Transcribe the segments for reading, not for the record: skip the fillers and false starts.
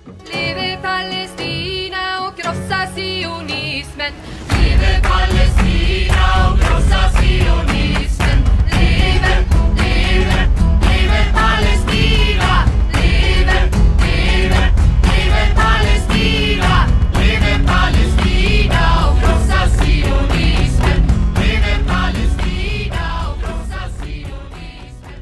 Leve Palestina och krossa sionismen. Leve Palestina och krossa sionismen. Leve, leve, leve Palestina. Leve, leve, leve Palestina. Leve Palestina och krossa sionismen. Leve Palestina och krossa sionismen.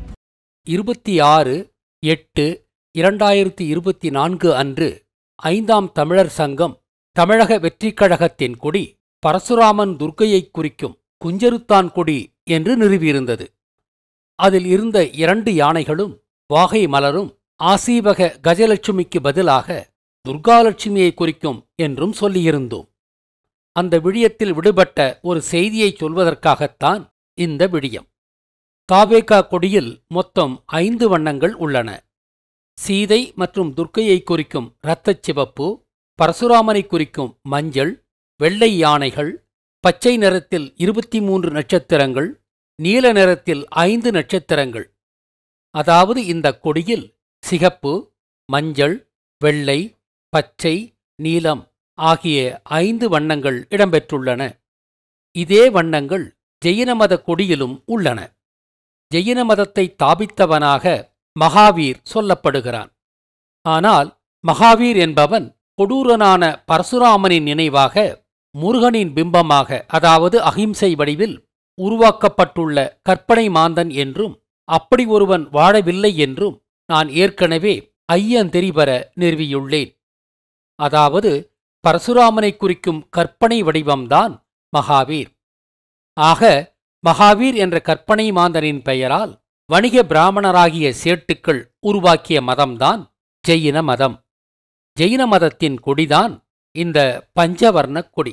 26/8/2024 அன்று 5ஆம் தமிழர் சங்கம் தமிழக வெற்றிக் கழகத்தின் கொடி பரசுராமன் துர்க்கையைக் குறிக்கும் குஞ்சருத்தான் கொடி என்று நிறுவியிருந்தது. அதில் இருந்த 2 யானைகளும் வாகை மலரும் ஆசீவக கஜலட்சுமிக்கு பதிலாக துர்காலட்சுமியை குறிக்கும் என்றும் சொல்லியிருந்தோம். அந்த விடயத்தில் விடுபட்ட ஒரு செய்தியைச் சொல்வதற்காகத்தான் இந்த விடயம். தாவேகா கொடியில் மொத்தம் 5 வண்ணங்கள் உள்ளன. சீதை மற்றும் துர்க்கையை குறிக்கும் இரத்தச் சிவப்பு, பரசுராமனை குறிக்கும் மஞ்சள், வெள்ளை யானைகள், பச்சை நிறத்தில் 23 நட்சத்திரங்கள், நீல நிறத்தில் 5 நட்சத்திரங்கள். அதாவது இந்த கொடியில் சிகப்பு, மஞ்சள், வெள்ளை, பச்சை, நீலம் ஆகிய 5 வண்ணங்கள் இடம்பெற்றுள்ளன. இதே வண்ணங்கள் ஜெயின மத கொடியிலும் உள்ளன. ஜெயின மதத்தை தாபித்தவனாக மகாவீர் சொல்லப்படுகிறான். ஆனால் மகாவீர் என்பவன் கொடூரனான பரசுராமனின் நினைவாக முருகனின் பிம்பமாக, அதாவது அகிம்சை வடிவில் உருவாக்கப்பட்டுள்ள கற்பனை மாந்தன் என்றும் அப்படி ஒருவன் வாழவில்லை என்றும் நான் ஏற்கனவே ஐயந்தெரிபர நிறுவியுள்ளேன். அதாவது பரசுராமனை குறிக்கும் கற்பனை வடிவம்தான் மகாவீர். ஆக மகாவீர் என்ற கற்பனை மாந்தனின் பெயரால் வணிக பிராமணராகிய சேட்டுக்கள் உருவாக்கிய மதம்தான் ஜெயின மதம். ஜெயின மதத்தின் கொடிதான் இந்த பஞ்சவர்ணக் கொடி.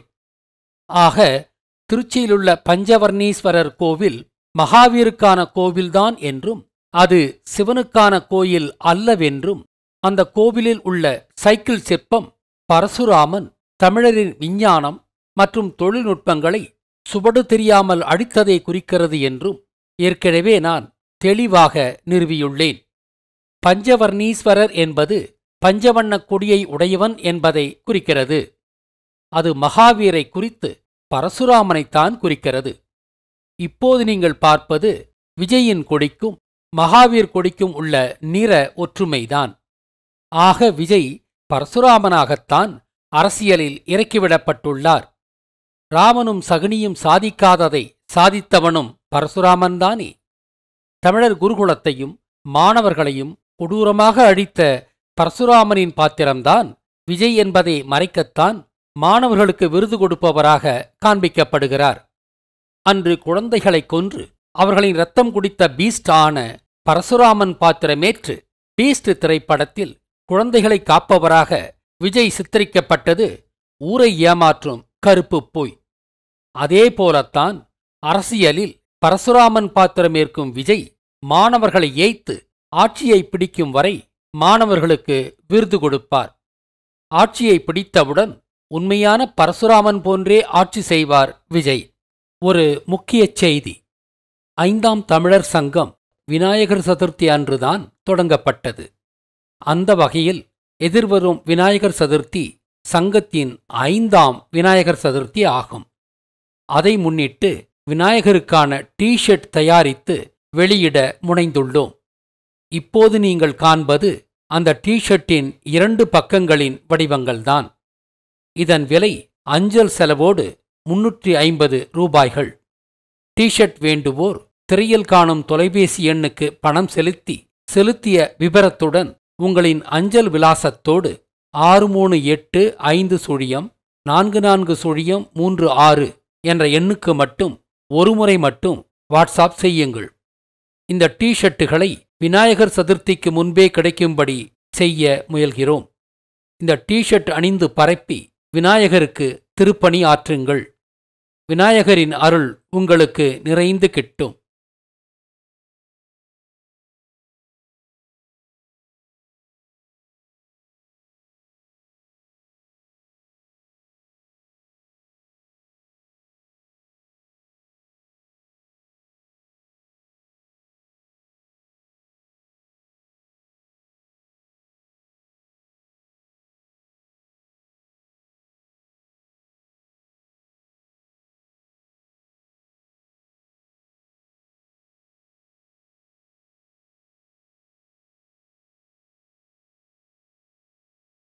ஆக திருச்சியிலுள்ள பஞ்சவர்ணீஸ்வரர் கோவில் மகாவீருக்கான கோவில்தான் என்றும் அது சிவனுக்கான கோயில் அல்லவென்றும், அந்த கோவிலில் உள்ள சைக்கிள் சிற்பம் பரசுராமன் தமிழரின் விஞ்ஞானம் மற்றும் தொழில்நுட்பங்களை சுவடு தெரியாமல் அழித்ததை குறிக்கிறது என்றும் ஏற்கனவே நான் தெளிவாக நிறுவியுள்ளேன். பஞ்சவர்ணீஸ்வரர் என்பது பஞ்சவண்ணக் கொடியை உடையவன் என்பதை குறிக்கிறது. அது மகாவீரை குறித்து பரசுராமனைத்தான் குறிக்கிறது. இப்போது நீங்கள் பார்ப்பது விஜயின் கொடிக்கும் மகாவீர் கொடிக்கும் உள்ள நிற ஒற்றுமைதான். ஆக விஜய் பரசுராமனாகத்தான் அரசியலில் இறக்கிவிடப்பட்டுள்ளார். ராமனும் சகுனியும் சாதிக்காததை சாதித்தவனும் பரசுராமன்தானே. தமிழர் குருகுலத்தையும் மாணவர்களையும் கொடூரமாக அழித்த பரசுராமனின் பாத்திரம்தான் விஜய் என்பதை மறைக்கத்தான் மாணவர்களுக்கு விருது கொடுப்பவராக காண்பிக்கப்படுகிறார். அன்று குழந்தைகளைக் கொன்று அவர்களின் இரத்தம் குடித்த பீஸ்ட் ஆன பரசுராமன் பாத்திரமேற்று பீஸ்ட் திரைப்படத்தில் குழந்தைகளை காப்பவராக விஜய் சித்தரிக்கப்பட்டது ஊரை ஏமாற்றும் கருப்பு போய். அதேபோலத்தான் அரசியலில் பரசுராமன் பாத்திரமேற்கும் விஜய் மாணவர்களை ஏய்த்து ஆட்சியை பிடிக்கும் வரை மாணவர்களுக்கு விருது கொடுப்பார். ஆட்சியை பிடித்தவுடன் உண்மையான பரசுராமன் போன்றே ஆட்சி செய்வார் விஜய். ஒரு முக்கிய செய்தி: 5ஆம் தமிழர் சங்கம் விநாயகர் சதுர்த்தி அன்றுதான் தொடங்கப்பட்டது. அந்த வகையில் எதிர்வரும் விநாயகர் சதுர்த்தி சங்கத்தின் 5ஆம் விநாயகர் சதுர்த்தி ஆகும். அதை முன்னிட்டு விநாயகருக்கான டி-ஷர்ட் தயாரித்து வெளியிட முனைந்துள்ளோம். இப்போது நீங்கள் காண்பது அந்த டி-ஷர்ட்டின் 2 பக்கங்களின் வடிவங்கள்தான். இதன் விலை அஞ்சல் செலவோடு 350 ரூபாய்கள். டி-ஷர்ட் வேண்டுவோர் திரையில் காணும் தொலைபேசி எண்ணுக்கு பணம் செலுத்திய விபரத்துடன் உங்களின் அஞ்சல் விலாசத்தோடு 63850-4436 என்ற எண்ணுக்கு மட்டும் ஒருமுறை மட்டும் வாட்ஸ்அப் செய்யுங்கள். இந்த டி-ஷர்ட்டுகளை விநாயகர் சதுர்த்திக்கு முன்பே கிடைக்கும்படி செய்ய முயல்கிறோம். இந்த டி-ஷர்ட் அணிந்து பரப்பி விநாயகருக்கு திருப்பணி ஆற்றுங்கள். விநாயகரின் அருள் உங்களுக்கு நிறைந்து கிட்டும்.